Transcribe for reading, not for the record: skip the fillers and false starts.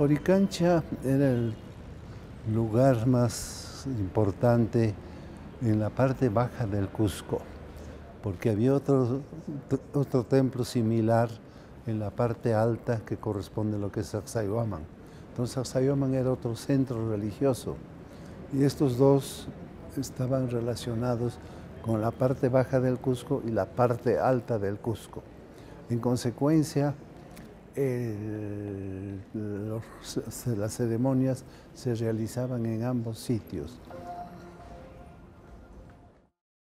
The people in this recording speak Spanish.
Joricancha era el lugar más importante en la parte baja del Cusco, porque había otro templo similar en la parte alta que corresponde a lo que es Sacsayhuamán. Entonces Sacsayhuamán era otro centro religioso y estos dos estaban relacionados con la parte baja del Cusco y la parte alta del Cusco. En consecuencia, las ceremonias se realizaban en ambos sitios.